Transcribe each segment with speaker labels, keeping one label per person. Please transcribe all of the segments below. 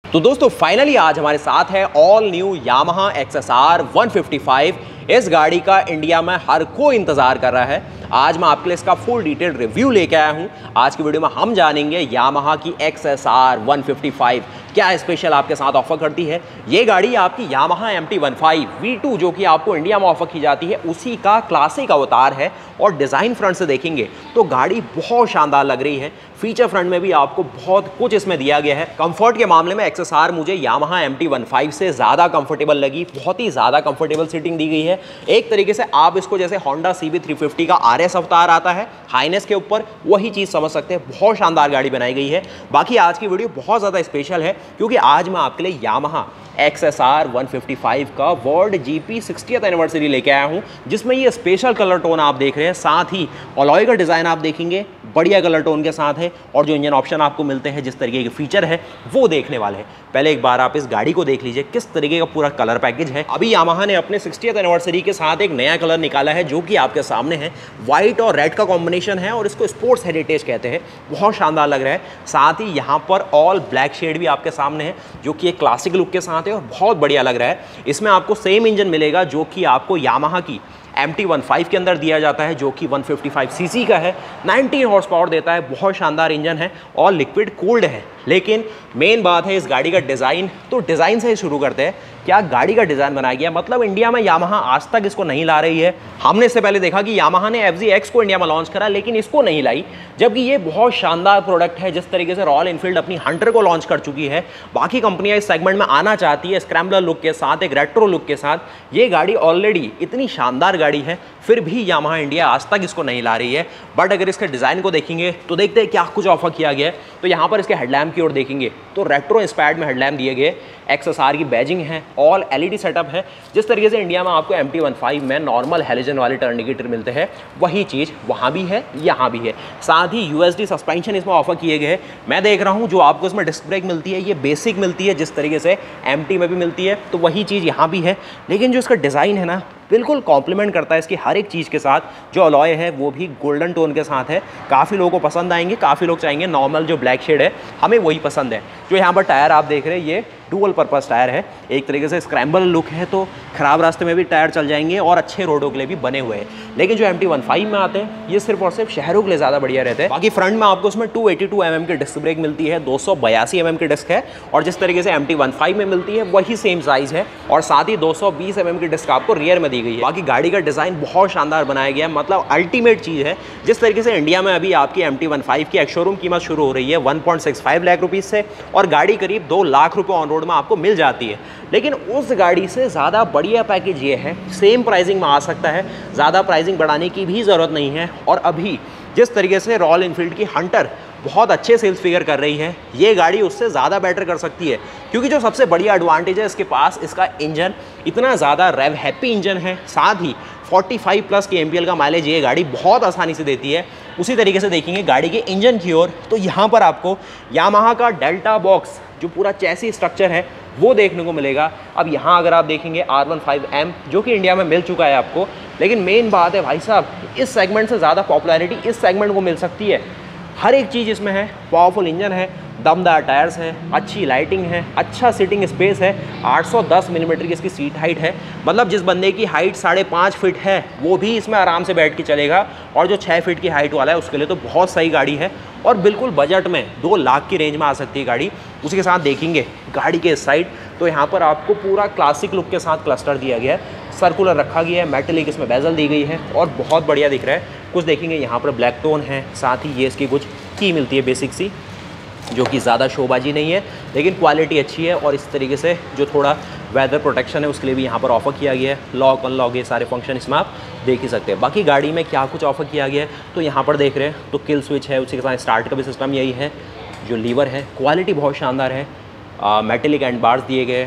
Speaker 1: तो दोस्तों फाइनली आज हमारे साथ है ऑल न्यू यामाहा XSR 155। इस गाड़ी का इंडिया में हर कोई इंतजार कर रहा है। आज मैं आपके लिए इसका फुल डिटेल रिव्यू लेके आया हूं। आज की वीडियो में हम जानेंगे यामाहा की XSR 155 क्या स्पेशल आपके साथ ऑफर करती है। ये गाड़ी आपकी यामाहा MT15 V2 जो कि आपको इंडिया में ऑफर की जाती है उसी का क्लासिक अवतार है। और डिज़ाइन फ्रंट से देखेंगे तो गाड़ी बहुत शानदार लग रही है। फीचर फ्रंट में भी आपको बहुत कुछ इसमें दिया गया है। कंफर्ट के मामले में XSR मुझे यामाहा MT15 से ज़्यादा कंफर्टेबल लगी। बहुत ही ज़्यादा कंफर्टेबल सीटिंग दी गई है। एक तरीके से आप इसको जैसे होंडा CB350 का RS अवतार आता है हाईनेस के ऊपर, वही चीज़ समझ सकते हैं। बहुत शानदार गाड़ी बनाई गई है। बाकी आज की वीडियो बहुत ज़्यादा स्पेशल है क्योंकि आज मैं आपके लिए यामाहा XSR 155 का वर्ल्ड GP 60th एनिवर्सरी लेके आया हूं, जिसमें ये स्पेशल कलर टोन आप देख रहे हैं। साथ ही अलॉय का डिज़ाइन आप देखेंगे बढ़िया कलर टोन के साथ है। और जो इंजन ऑप्शन आपको मिलते हैं, जिस तरीके के फीचर है वो देखने वाले हैं। पहले एक बार आप इस गाड़ी को देख लीजिए किस तरीके का पूरा कलर पैकेज है। अभी यामाहा ने अपने 60th एनिवर्सरी के साथ एक नया कलर निकाला है जो कि आपके सामने है। व्हाइट और रेड का कॉम्बिनेशन है और इसको स्पोर्ट्स हेरिटेज कहते हैं। बहुत शानदार लग रहा है। साथ ही यहाँ पर ऑल ब्लैक शेड भी आपके सामने है जो कि एक क्लासिक लुक के साथ है और बहुत बढ़िया लग रहा है। इसमें आपको सेम इंजन मिलेगा जो कि आपको यामाहा की MT15 के अंदर दिया जाता है जो कि 155 सीसी का है। 19 हॉर्स पावर देता है। बहुत शानदार इंजन है और लिक्विड कूल्ड है। लेकिन मेन बात है इस गाड़ी का डिज़ाइन। तो डिज़ाइन से ही शुरू करते हैं। क्या गाड़ी का डिज़ाइन बनाया गया, मतलब इंडिया में यामाहा आज तक इसको नहीं ला रही है। हमने इससे पहले देखा कि यामाहा ने FZX को इंडिया में लॉन्च करा लेकिन इसको नहीं लाई, जबकि ये बहुत शानदार प्रोडक्ट है। जिस तरीके से रॉयल एनफील्ड अपनी हंटर को लॉन्च कर चुकी है, बाकी कंपनियां इस सेगमेंट में आना चाहती है स्क्रैम्बलर लुक के साथ, एक रेट्रो लुक के साथ। ये गाड़ी ऑलरेडी इतनी शानदार गाड़ी है, फिर भी यामाहा इंडिया आज तक इसको नहीं ला रही है। बट अगर इसके डिज़ाइन को देखेंगे तो देखते हैं क्या कुछ ऑफर किया गया है। तो यहाँ पर इसके हेडलैम्प की ओर देखेंगे तो रेट्रो इंस्पायर्ड में हेडलैम्प दिए गए। XSR की बैजिंग है, ऑल LED सेटअप है। जिस तरीके से इंडिया में आपको MT15 में नॉर्मल हेलोजन वाले टर्न इंडिकेटर मिलते हैं, वही चीज़ वहाँ भी है, यहाँ भी है। साथ ही USD सस्पेंशन इसमें ऑफर किए गए हैं। मैं देख रहा हूँ जो आपको इसमें डिस्क ब्रेक मिलती है ये बेसिक मिलती है, जिस तरीके से MT में भी मिलती है, तो वही चीज़ यहाँ भी है। लेकिन जो इसका डिज़ाइन है ना, बिल्कुल कॉम्प्लीमेंट करता है इसकी हर एक चीज़ के साथ। जो अलॉय है वो भी गोल्डन टोन के साथ है। काफ़ी लोगों को पसंद आएंगे, काफ़ी लोग चाहेंगे नॉर्मल जो ब्लैक शेड है, हमें वही पसंद है। जो यहाँ पर टायर आप देख रहे हैं ये डुअल पर्पस टायर है। एक तरीके से स्क्रैम्बल लुक है तो ख़राब रास्ते में भी टायर चल जाएंगे और अच्छे रोडों के लिए भी बने हुए हैं। लेकिन जो MT15 में आते हैं ये सिर्फ और सिर्फ शहरों के लिए ज़्यादा बढ़िया रहते हैं। बाकी फ्रंट में आपको उसमें 282 mm की डिस्क ब्रेक मिलती है, 282 mm की डिस्क है। और जिस तरीके से MT15 में मिलती है वही सेम साइज़ है। और साथ ही 220 mm की डिस्क आपको रियर में दी गई है। बाकी गाड़ी का डिज़ाइन बहुत शानदार बनाया गया है, मतलब अल्टीमेट चीज़ है। जिस तरीके से इंडिया में अभी आपकी MT15 की एक्स शोरूम कीमत शुरू हो रही है 1.65 लाख रुपीज़ से, और गाड़ी करीब 2 लाख रुपये ऑन रोड में आपको मिल जाती है। लेकिन उस गाड़ी से ज़्यादा बढ़िया पैकेज ये है, सेम प्राइसिंग में आ सकता है, ज़्यादा प्राइसिंग बढ़ाने की भी ज़रूरत नहीं है। और अभी जिस तरीके से रॉयल एनफील्ड की हंटर बहुत अच्छे सेल्स फिगर कर रही है, ये गाड़ी उससे ज़्यादा बेटर कर सकती है। क्योंकि जो सबसे बढ़िया एडवांटेज है इसके पास, इसका इंजन इतना ज़्यादा रेव हैप्पी इंजन है। साथ ही 45+ के MPL का माइलेज ये गाड़ी बहुत आसानी से देती है। उसी तरीके से देखेंगे गाड़ी के इंजन की ओर तो यहाँ पर आपको यामाहा का डेल्टा बॉक्स जो पूरा चैसी स्ट्रक्चर है वो देखने को मिलेगा। अब यहाँ अगर आप देखेंगे R15M जो कि इंडिया में मिल चुका है आपको, लेकिन मेन बात है भाई साहब, इस सेगमेंट से ज़्यादा पॉपुलैरिटी इस सेगमेंट को मिल सकती है। हर एक चीज़ इसमें है, पावरफुल इंजन है, दमदार टायर्स है, अच्छी लाइटिंग है, अच्छा सीटिंग स्पेस है। 810 मिलीमीटर की इसकी सीट हाइट है, मतलब जिस बंदे की हाइट 5.5 फीट है वो भी इसमें आराम से बैठ के चलेगा। और जो 6 फीट की हाइट वाला है उसके लिए तो बहुत सही गाड़ी है और बिल्कुल बजट में 2 लाख की रेंज में आ सकती है गाड़ी। उसी के साथ देखेंगे गाड़ी के साइड तो यहाँ पर आपको पूरा क्लासिक लुक के साथ क्लस्टर दिया गया है, सर्कुलर रखा गया है, मेटेलिक इसमें बेजल दी गई है और बहुत बढ़िया दिख रहा है। कुछ देखेंगे यहाँ पर ब्लैक टोन है, साथ ही ये इसकी कुछ की मिलती है बेसिक सी, जो कि ज़्यादा शोबाजी नहीं है लेकिन क्वालिटी अच्छी है। और इस तरीके से जो थोड़ा वेदर प्रोटेक्शन है उसके लिए भी यहाँ पर ऑफर किया गया है। लॉक अनलॉक ये सारे फंक्शन इसमें आप देख ही सकते हैं। बाकी गाड़ी में क्या कुछ ऑफर किया गया है तो यहाँ पर देख रहे हैं तो किल स्विच है, उसी के साथ स्टार्ट का भी सिस्टम यही है। जो लीवर है क्वालिटी बहुत शानदार है, मेटेलिक एंड बार्स दिए गए,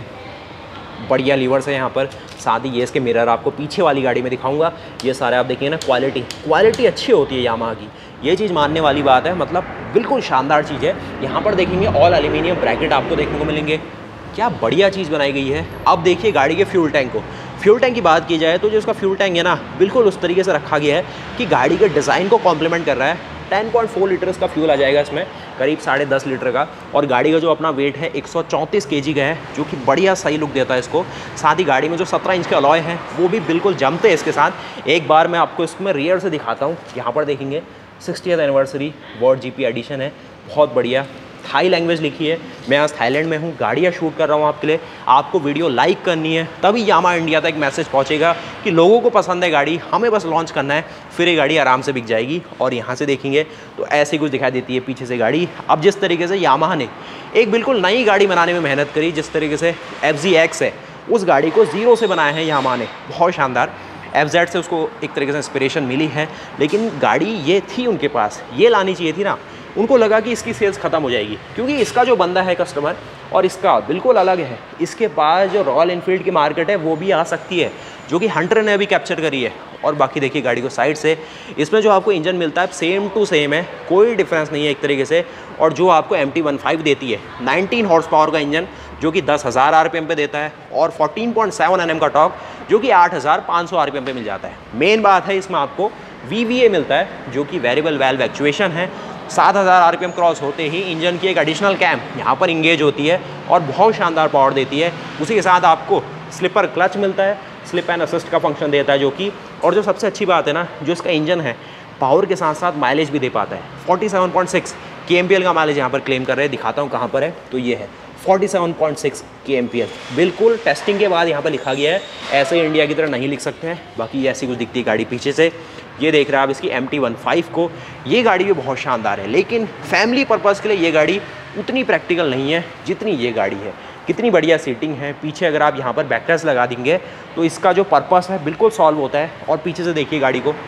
Speaker 1: बढ़िया लीवर्स है यहाँ पर। साथ ही ये इसके मिरर आपको पीछे वाली गाड़ी में दिखाऊंगा, ये सारे आप देखेंगे ना, क्वालिटी अच्छी होती है यामाहा की, ये चीज़ मानने वाली बात है, मतलब बिल्कुल शानदार चीज़ है। यहाँ पर देखेंगे ऑल एल्यूमिनियम ब्रैकेट आपको देखने को मिलेंगे, क्या बढ़िया चीज़ बनाई गई है। अब देखिए गाड़ी के फ्यूल टैंक को, फ्यूल टैंक की बात की जाए तो जो इसका फ्यूल टैंक है ना, बिल्कुल उस तरीके से रखा गया है कि गाड़ी के डिज़ाइन को कॉम्प्लीमेंट कर रहा है। 10.4 लीटर का फ्यूल आ जाएगा इसमें। करीब 10.5 लीटर का, और गाड़ी का जो अपना वेट है 134 kg का है, जो कि बढ़िया सही लुक देता है इसको। साथ ही गाड़ी में जो 17 इंच के अलॉय हैं वो भी बिल्कुल जमते हैं इसके साथ। एक बार मैं आपको इसमें रियर से दिखाता हूँ। यहाँ पर देखेंगे 60th anniversary world GP addition है, बहुत बढ़िया। थाई लैंग्वेज लिखी है। मैं आज थाईलैंड में हूँ, गाड़ियाँ शूट कर रहा हूँ आपके लिए। आपको वीडियो लाइक करनी है, तभी यामाहा इंडिया तक मैसेज पहुँचेगा कि लोगों को पसंद है गाड़ी, हमें बस लॉन्च करना है, फिर ये गाड़ी आराम से बिक जाएगी। और यहाँ से देखेंगे तो ऐसे कुछ दिखाई देती है पीछे से गाड़ी। अब जिस तरीके से यामाहा ने एक बिल्कुल नई गाड़ी बनाने में मेहनत करी, जिस तरीके से FZX है, उस गाड़ी को ज़ीरो से बनाया है यामाहा ने, बहुत शानदार। FZ से उसको एक तरीके से इंस्पिरेशन मिली है, लेकिन गाड़ी ये थी उनके पास, ये लानी चाहिए थी ना। उनको लगा कि इसकी सेल्स ख़त्म हो जाएगी, क्योंकि इसका जो बंदा है कस्टमर और इसका बिल्कुल अलग है। इसके पास जो रॉयल एनफील्ड की मार्केट है वो भी आ सकती है, जो कि हंटर ने अभी कैप्चर करी है। और बाकी देखिए गाड़ी को साइड से, इसमें जो आपको इंजन मिलता है सेम टू सेम है, कोई डिफरेंस नहीं है एक तरीके से। और जो आपको MT15 देती है 19 हॉर्स पावर का इंजन, जो कि 10,000 RPM पे देता है, और 14.7 Nm का टॉर्क, जो कि 8,500 RPM पे मिल जाता है। मेन बात है इसमें आपको VVA मिलता है, जो कि वेरिएबल वाल्व एक्चुएशन है। 7,000 RPM क्रॉस होते ही इंजन की एक एडिशनल कैम यहाँ पर इंगेज होती है और बहुत शानदार पावर देती है। उसी के साथ आपको स्लिपर क्लच मिलता है, स्लिप एंड असिस्ट का फंक्शन देता है जो कि, और जो सबसे अच्छी बात है ना, जो इसका इंजन है पावर के साथ साथ माइलेज भी दे पाता है। 47.6 kmpl का माइलेज यहाँ पर क्लेम कर रहे हैं। दिखाता हूँ कहाँ पर है, तो ये है 47.6 kmpl। बिल्कुल टेस्टिंग के बाद यहाँ पर लिखा गया है, ऐसे ही इंडिया की तरह नहीं लिख सकते हैं। बाकी ऐसी कुछ दिखती है गाड़ी पीछे से। ये देख रहे हैं आप इसकी MT15 को। ये गाड़ी भी बहुत शानदार है, लेकिन फैमिली पर्पज़ के लिए ये गाड़ी उतनी प्रैक्टिकल नहीं है जितनी ये गाड़ी है। कितनी बढ़िया सीटिंग है, पीछे अगर आप यहाँ पर बैकरेस्ट लगा देंगे तो इसका जो पर्पस है बिल्कुल सॉल्व होता है। और पीछे से देखिए गाड़ी को,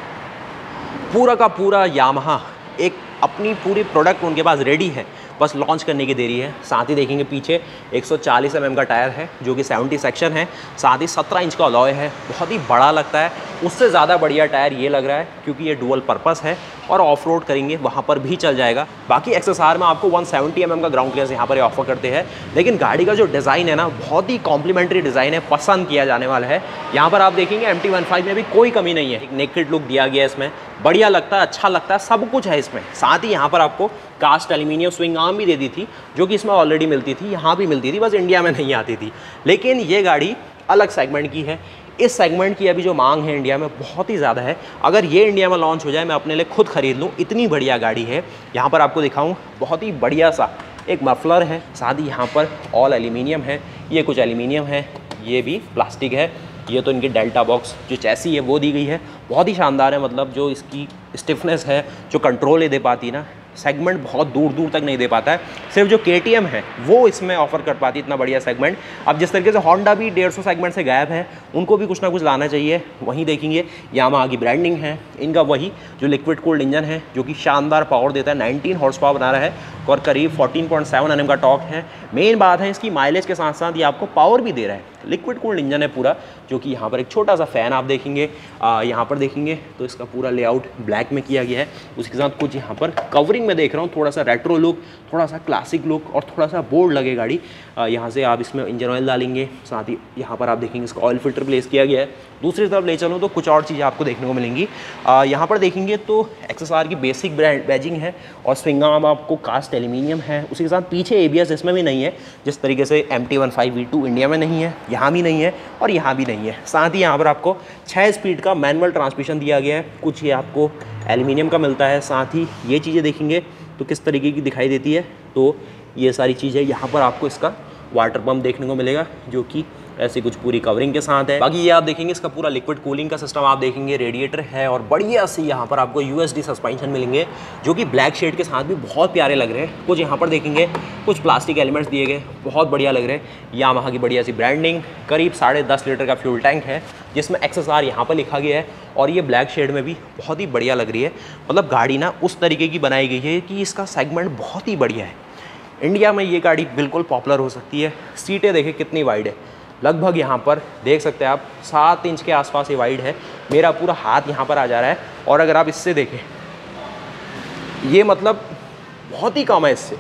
Speaker 1: पूरा का पूरा यामाहा एक अपनी पूरी प्रोडक्ट उनके पास रेडी है, बस लॉन्च करने की देरी है। साथ ही देखेंगे पीछे 140 mm का टायर है, जो कि 70 सेक्शन है। साथ ही 17 इंच का अलॉय है, बहुत ही बड़ा लगता है। उससे ज़्यादा बढ़िया टायर ये लग रहा है, क्योंकि ये डुअल पर्पस है और ऑफ रोड करेंगे वहाँ पर भी चल जाएगा। बाकी XSR में आपको 170 mm का ग्राउंड क्लियरेंस यहाँ पर ऑफर करते हैं। लेकिन गाड़ी का जो डिज़ाइन है ना, बहुत ही कॉम्प्लीमेंट्री डिज़ाइन है, पसंद किया जाने वाला है। यहाँ पर आप देखेंगे MT15 में भी कोई कमी नहीं है, एक नेकेड लुक दिया गया है इसमें, बढ़िया लगता है, अच्छा लगता है, सब कुछ है इसमें। साथ ही यहाँ पर आपको कास्ट एल्यूमिनियम स्विंग आर्म भी दे दी थी, जो कि इसमें ऑलरेडी मिलती थी, यहाँ भी मिलती थी, बस इंडिया में नहीं आती थी। लेकिन ये गाड़ी अलग सेगमेंट की है। इस सेगमेंट की अभी जो मांग है इंडिया में बहुत ही ज़्यादा है। अगर ये इंडिया में लॉन्च हो जाए, मैं अपने लिए खुद खरीद लूँ, इतनी बढ़िया गाड़ी है। यहाँ पर आपको दिखाऊँ, बहुत ही बढ़िया सा एक मफलर है। साथ ही यहाँ पर ऑल एल्यूमिनियम है, ये कुछ एल्यूमिनियम है, ये भी प्लास्टिक है। ये तो इनकी डेल्टा बॉक्स जो चैसी है वो दी गई है, बहुत ही शानदार है। मतलब जो इसकी स्टिफनेस है, जो कंट्रोल ये दे पाती है ना, सेगमेंट बहुत दूर दूर तक नहीं दे पाता है। सिर्फ जो KTM है वो इसमें ऑफर कर पाती है इतना बढ़िया सेगमेंट। अब जिस तरीके से होंडा भी 150 सेगमेंट से गायब है, उनको भी कुछ ना कुछ लाना चाहिए। वहीं देखेंगे यामाहा की ब्रांडिंग है, इनका वही जो लिक्विड कूल्ड इंजन है, जो कि शानदार पावर देता है, 19 हॉर्स पावर बना रहा है और करीब 14.7 Nm का टॉर्क है। मेन बात है इसकी माइलेज के साथ साथ ये आपको पावर भी दे रहा है। लिक्विड कूल्ड इंजन है पूरा, जो कि यहाँ पर एक छोटा सा फ़ैन आप देखेंगे। यहाँ पर देखेंगे तो इसका पूरा लेआउट ब्लैक में किया गया है। उसके साथ कुछ यहाँ पर कवरिंग में देख रहा हूँ, थोड़ा सा रेट्रो लुक, थोड़ा सा क्लासिक लुक और थोड़ा सा बोल्ड लगे गाड़ी। यहाँ से आप इसमें इंजन ऑयल डालेंगे। साथ ही यहाँ पर आप देखेंगे इसका ऑयल फिल्टर प्लेस किया गया है। दूसरी तरफ ले चलूँ तो कुछ और चीज़ें आपको देखने को मिलेंगी। यहाँ पर देखेंगे तो XSR की बेसिक बैजिंग है और स्विंग आर्म आपको कास्ट एल्यूमिनियम है। उसी के साथ पीछे ABS इसमें भी नहीं है, जिस तरीके से MT15 V2 इंडिया में नहीं है, यहाँ भी नहीं है और यहाँ भी नहीं है। साथ ही यहाँ पर आपको 6 स्पीड का मैनुअल ट्रांसमिशन दिया गया है, कुछ ये आपको एल्यूमिनियम का मिलता है। साथ ही ये चीज़ें देखेंगे तो किस तरीके की दिखाई देती है, तो ये सारी चीज़ें यहाँ पर आपको इसका वाटर पम्प देखने को मिलेगा, जो कि ऐसी कुछ पूरी कवरिंग के साथ है। बाकी ये आप देखेंगे इसका पूरा लिक्विड कूलिंग का सिस्टम आप देखेंगे, रेडिएटर है और बढ़िया सी यहाँ पर आपको USD सस्पेंशन मिलेंगे, जो कि ब्लैक शेड के साथ भी बहुत प्यारे लग रहे हैं। कुछ यहाँ पर देखेंगे कुछ प्लास्टिक एलिमेंट्स दिए गए, बहुत बढ़िया लग रहे हैं। यामाहा की बढ़िया सी ब्रांडिंग, करीब 10.5 लीटर का फ्यूल टैंक है, जिसमें XSR यहाँ पर लिखा गया है और ये ब्लैक शेड में भी बहुत ही बढ़िया लग रही है। मतलब गाड़ी ना उस तरीके की बनाई गई है कि इसका सेगमेंट बहुत ही बढ़िया है। इंडिया में ये गाड़ी बिल्कुल पॉपुलर हो सकती है। सीटें देखें कितनी वाइड है, लगभग यहाँ पर देख सकते हैं आप 7 इंच के आसपास ये वाइड है। मेरा पूरा हाथ यहाँ पर आ जा रहा है। और अगर आप इससे देखें, ये मतलब बहुत ही कम है इससे।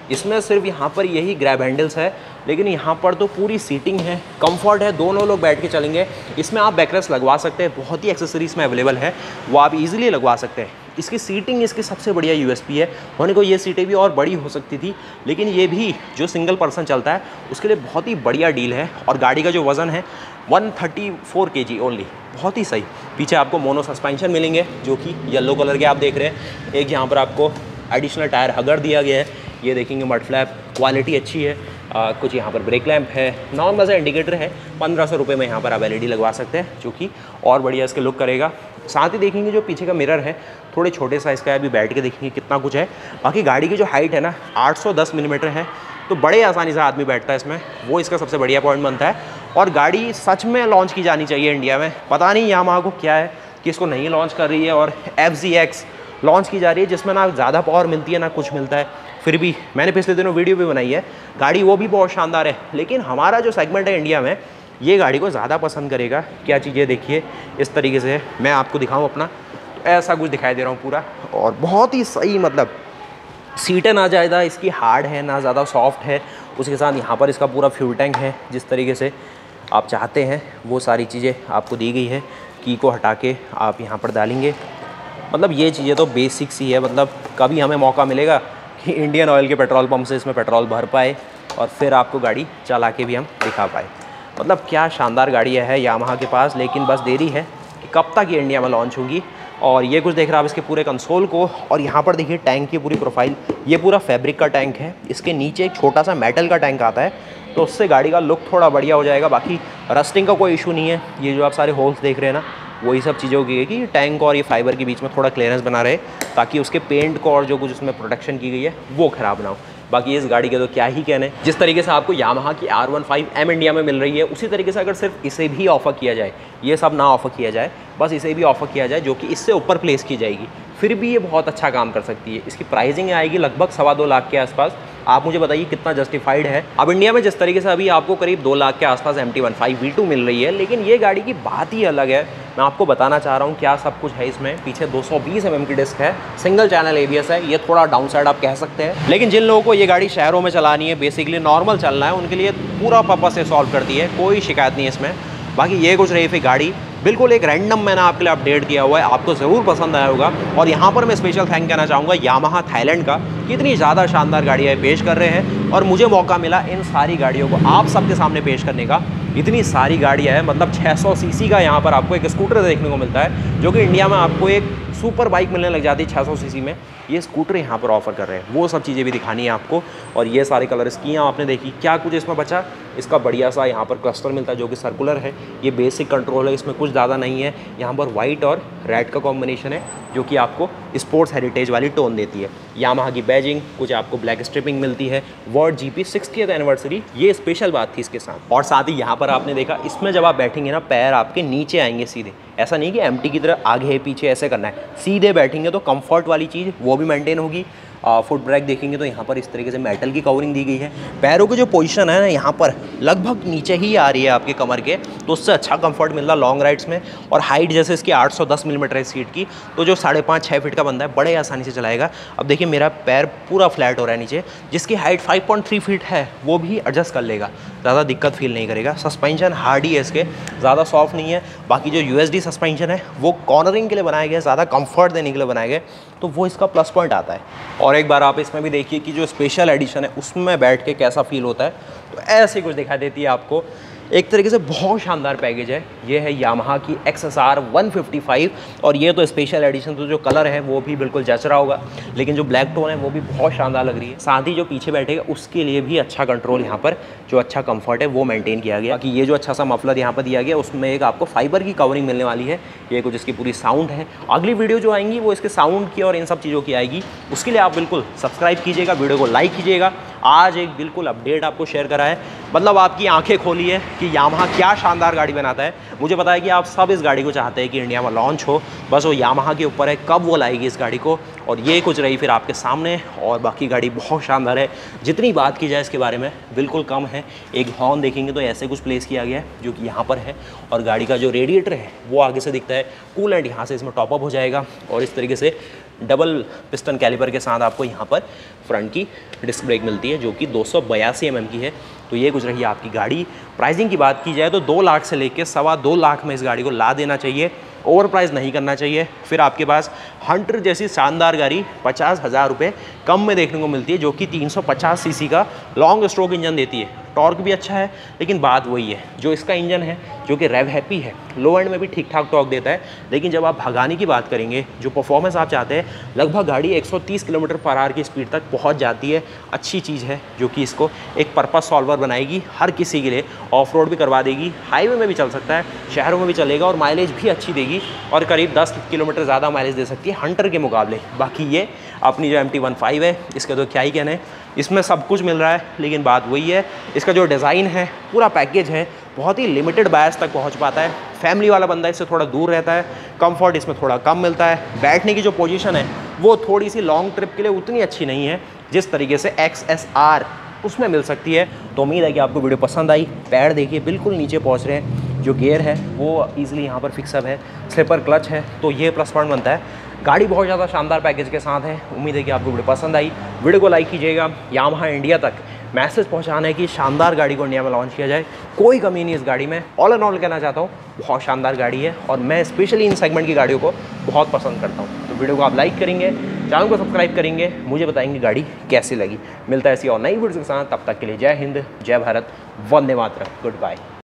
Speaker 1: इसमें सिर्फ यहाँ पर यही ग्रैब हैंडल्स है, लेकिन यहाँ पर तो पूरी सीटिंग है, कंफर्ट है, दोनों लोग बैठ के चलेंगे। इसमें आप बैकरेस्ट लगवा सकते हैं, बहुत ही एक्सेसरीज में अवेलेबल है, वो आप इजीली लगवा सकते हैं। इसकी सीटिंग इसकी सबसे बढ़िया यूएसपी है। होने को ये सीटें भी और बड़ी हो सकती थी, लेकिन ये भी जो सिंगल पर्सन चलता है उसके लिए बहुत ही बढ़िया डील है। और गाड़ी का जो वज़न है 134 kg ओनली, बहुत ही सही। पीछे आपको मोनो सस्पेंशन मिलेंगे जो कि येलो कलर के आप देख रहे हैं। एक यहाँ पर आपको एडिशनल टायर हगर दिया गया है, ये देखेंगे मड फ्लैप, क्वालिटी अच्छी है। कुछ यहाँ पर ब्रेक लैंप है, नॉर्मल सा इंडिकेटर है। 1500 रुपये में यहाँ पर आप LED लगवा सकते हैं, जो कि और बढ़िया इसके लुक करेगा। साथ ही देखेंगे जो पीछे का मिरर है थोड़े छोटे साइज़ का है, अभी बैठ के देखेंगे कितना कुछ है। बाकी गाड़ी की जो हाइट है ना 810 मिलीमीटर है, तो बड़े आसानी से आदमी बैठता है इसमें, वो इसका सबसे बढ़िया पॉइंट बनता है। और गाड़ी सच में लॉन्च की जानी चाहिए इंडिया में। पता नहीं यामाहा को क्या है कि इसको नहीं लॉन्च कर रही है, और FZX लॉन्च की जा रही है जिसमें ना ज़्यादा पावर मिलती है ना कुछ मिलता है। फिर भी मैंने पिछले दिनों वीडियो भी बनाई है, गाड़ी वो भी बहुत शानदार है, लेकिन हमारा जो सेगमेंट है इंडिया में ये गाड़ी को ज़्यादा पसंद करेगा। क्या चीज़ें देखिए इस तरीके से, मैं आपको दिखाऊँ अपना, तो ऐसा कुछ दिखाई दे रहा हूँ पूरा, और बहुत ही सही, मतलब सीटें ना ज़्यादा इसकी हार्ड है ना ज़्यादा सॉफ्ट है। उसके साथ यहाँ पर इसका पूरा फ्यूल टैंक है, जिस तरीके से आप चाहते हैं वो सारी चीज़ें आपको दी गई है। की को हटा के आप यहाँ पर डालेंगे, मतलब ये चीज़ें तो बेसिक सी है। मतलब कभी हमें मौका मिलेगा कि इंडियन ऑयल के पेट्रोल पंप से इसमें पेट्रोल भर पाए और फिर आपको गाड़ी चला के भी हम दिखा पाए। मतलब क्या शानदार गाड़ी है यामाहा के पास, लेकिन बस देरी है कि कब तक ये इंडिया में लॉन्च होगी। और ये कुछ देख रहा है आप इसके पूरे कंसोल को, और यहाँ पर देखिए टैंक की पूरी प्रोफाइल, ये पूरा फैब्रिक का टैंक है। इसके नीचे एक छोटा सा मेटल का टैंक आता है, तो उससे गाड़ी का लुक थोड़ा बढ़िया हो जाएगा। बाकी रस्टिंग का कोई इशू नहीं है। ये जो आप सारे होल्स देख रहे हैं ना, वही सब चीज़ों की है कि टैंक और ये फाइबर के बीच में थोड़ा क्लियरेंस बना रहे, ताकि उसके पेंट को और जो कुछ उसमें प्रोटेक्शन की गई है वो ख़राब ना हो। बाकी इस गाड़ी के तो क्या ही कहने, जिस तरीके से आपको यामाहा की R15M इंडिया में मिल रही है, उसी तरीके से अगर सिर्फ इसे भी ऑफ़र किया जाए, ये सब ना ऑफ़र किया जाए, बस इसे भी ऑफ़र किया जाए जो कि इससे ऊपर प्लेस की जाएगी, फिर भी ये बहुत अच्छा काम कर सकती है। इसकी प्राइसिंग आएगी लगभग 2.25 लाख के आसपास। आप मुझे बताइए कितना जस्टिफाइड है। अब इंडिया में जिस तरीके से अभी आपको करीब 2 लाख के आसपास MT15 V2 मिल रही है, लेकिन ये गाड़ी की बात ही अलग है। मैं आपको बताना चाह रहा हूँ क्या सब कुछ है इसमें। पीछे 220 mm की डिस्क है, सिंगल चैनल ABS है, ये थोड़ा डाउन साइड आप कह सकते हैं, लेकिन जिन लोगों को ये गाड़ी शहरों में चलानी है, बेसिकली नॉर्मल चलना है, उनके लिए पूरा पर्पस से सॉल्व करती है, कोई शिकायत नहीं है इसमें। बाकी ये कुछ रही फिर गाड़ी, बिल्कुल एक रैंडम मैंने आपके लिए अपडेट किया हुआ है, आपको ज़रूर पसंद आया होगा। और यहाँ पर मैं स्पेशल थैंक कहना चाहूँगा यामाहा थाईलैंड का, कि इतनी ज़्यादा शानदार गाड़ियाँ पेश कर रहे हैं, और मुझे मौका मिला इन सारी गाड़ियों को आप सबके सामने पेश करने का। इतनी सारी गाड़ियाँ हैं, मतलब 600 सीसी का यहाँ पर आपको एक स्कूटर देखने को मिलता है, जो कि इंडिया में आपको एक सुपर बाइक मिलने लग जाती है 600 सीसी में। ये स्कूटर यहाँ पर ऑफर कर रहे हैं, वो सब चीज़ें भी दिखानी है आपको। और ये सारे कलर स्कीयाँ आपने देखी, क्या कुछ इसमें बचा, इसका बढ़िया सा यहाँ पर क्लस्टर मिलता है जो कि सर्कुलर है। ये बेसिक कंट्रोल है, इसमें कुछ ज़्यादा नहीं है। यहाँ पर वाइट और रेड का कॉम्बिनेशन है, जो कि आपको स्पोर्ट्स हेरिटेज वाली टोन देती है। यामाहा की बैजिंग, कुछ आपको ब्लैक स्ट्रिपिंग मिलती है। वर्ल्ड GP 60th एनिवर्सरी, ये स्पेशल बात थी इसके साथ। और साथ ही यहाँ पर आपने देखा, इसमें जब आप बैठेंगे ना, पैर आपके नीचे आएंगे सीधे, ऐसा नहीं कि MT की तरह आगे पीछे ऐसे करना है, सीधे बैठेंगे तो कंफर्ट वाली चीज़ वो भी मेंटेन होगी। फुट ब्रेक देखेंगे तो यहाँ पर इस तरीके से मेटल की कवरिंग दी गई है। पैरों की जो पोजीशन है ना, यहाँ पर लगभग नीचे ही आ रही है आपके कमर के, तो उससे अच्छा कंफर्ट मिल रहा लॉन्ग राइड्स में। और हाइट जैसे इसकी 810 मिलीमीटर है सीट की, तो जो 5.5-6 फीट का बंदा है बड़े आसानी से चलाएगा। अब देखिए मेरा पैर पूरा फ्लैट हो रहा है नीचे, जिसकी हाइट 5.3 फीट है, वो भी एडजस्ट कर लेगा, ज़्यादा दिक्कत फील नहीं करेगा। सस्पेंशन हार्डी है इसके, ज़्यादा सॉफ्ट नहीं है। बाकी जो USD सस्पेंशन है वो कॉर्नरिंग के लिए बनाया गया है, ज़्यादा कंफर्ट देने के लिए बनाया गया, तो वो इसका प्लस पॉइंट आता है। और एक बार आप इसमें भी देखिए कि जो स्पेशल एडिशन है उसमें बैठ के कैसा फील होता है, तो ऐसे कुछ दिखाई देती है आपको। एक तरीके से बहुत शानदार पैकेज है। ये है यामाहा की XSR 155, और ये तो स्पेशल एडिशन, तो जो कलर है वो भी बिल्कुल जच रहा होगा, लेकिन जो ब्लैक टोन है वो भी बहुत शानदार लग रही है। साथ ही जो पीछे बैठेगा उसके लिए भी अच्छा कंट्रोल, यहाँ पर जो अच्छा कंफर्ट है वो मेंटेन किया गया। बाकी ये जो अच्छा सा मफलर यहाँ पर दिया गया, उसमें एक आपको फाइबर की कवरिंग मिलने वाली है। ये कुछ इसकी पूरी साउंड है। अगली वीडियो जो आएंगी वो इसके साउंड की और इन सब चीज़ों की आएगी, उसके लिए आप बिल्कुल सब्सक्राइब कीजिएगा, वीडियो को लाइक कीजिएगा। आज एक बिल्कुल अपडेट आपको शेयर करा है, मतलब आपकी आंखें खोली है कि यामाहा क्या शानदार गाड़ी बनाता है। मुझे पता है कि आप सब इस गाड़ी को चाहते हैं कि इंडिया में लॉन्च हो, बस वो यामाहा के ऊपर है कब वो लाएगी इस गाड़ी को। और ये कुछ रही फिर आपके सामने, और बाकी गाड़ी बहुत शानदार है। जितनी बात की जाए इसके बारे में बिल्कुल कम है। एक हॉर्न देखेंगे तो ऐसे कुछ प्लेस किया गया है जो कि यहाँ पर है, और गाड़ी का जो रेडिएटर है वो आगे से दिखता है। कूलेंट यहाँ से इसमें टॉपअप हो जाएगा, और इस तरीके से डबल पिस्टन कैलिपर के साथ आपको यहाँ पर फ्रंट की डिस्क ब्रेक मिलती है जो कि 282 mm की है। तो ये कुछ रही आपकी गाड़ी। प्राइसिंग की बात की जाए तो 2 लाख से लेकर 2.25 लाख में इस गाड़ी को ला देना चाहिए, ओवर प्राइस नहीं करना चाहिए। फिर आपके पास हंटर जैसी शानदार गाड़ी 50,000 रुपये कम में देखने को मिलती है जो कि 350 सीसी का लॉन्ग स्ट्रोक इंजन देती है। टॉर्क भी अच्छा है, लेकिन बात वही है जो इसका इंजन है जो कि रेव हैप्पी है, लो एंड में भी ठीक ठाक टॉर्क देता है। लेकिन जब आप भगाने की बात करेंगे, जो परफॉर्मेंस आप चाहते हैं, लगभग गाड़ी 130 किलोमीटर पर आवर की स्पीड तक पहुंच जाती है। अच्छी चीज़ है जो कि इसको एक पर्पस सॉल्वर बनाएगी हर किसी के लिए। ऑफ रोड भी करवा देगी, हाईवे में भी चल सकता है, शहरों में भी चलेगा और माइलेज भी अच्छी देगी और करीब 10 किलोमीटर ज़्यादा माइलेज दे सकती है हंटर के मुकाबले। बाकी ये अपनी जो MT-15 है इसका तो क्या ही कहना है, इसमें सब कुछ मिल रहा है। लेकिन बात वही है, इसका जो डिज़ाइन है, पूरा पैकेज है, बहुत ही लिमिटेड बायर्स तक पहुंच पाता है। फैमिली वाला बंदा इससे थोड़ा दूर रहता है, कंफर्ट इसमें थोड़ा कम मिलता है। बैठने की जो पोजीशन है वो थोड़ी सी लॉन्ग ट्रिप के लिए उतनी अच्छी नहीं है जिस तरीके से XSR उसमें मिल सकती है। तो उम्मीद है कि आपको वीडियो पसंद आई। पैर देखिए बिल्कुल नीचे पहुँच रहे हैं, जो गियर है वो ईजिली यहाँ पर फिक्सअप है, स्लिपर क्लच है, तो ये प्लस पॉइंट बनता है। गाड़ी बहुत ज़्यादा शानदार पैकेज के साथ है। उम्मीद है कि आपको वीडियो पसंद आई। वीडियो को लाइक कीजिएगा। यामाहा इंडिया तक मैसेज पहुंचाना है कि शानदार गाड़ी को इंडिया में लॉन्च किया जाए, कोई कमी नहीं इस गाड़ी में। ऑल एंड ऑल कहना चाहता हूँ, बहुत शानदार गाड़ी है और मैं स्पेशली इन सेगमेंट की गाड़ियों को बहुत पसंद करता हूँ। तो वीडियो को आप लाइक करेंगे, चैनल को सब्सक्राइब करेंगे, मुझे बताएंगे गाड़ी कैसी लगी। मिलता है ऐसी और नई वीडियो के साथ, तब तक के लिए जय हिंद, जय भारत, वंदे मातरम, गुड बाय।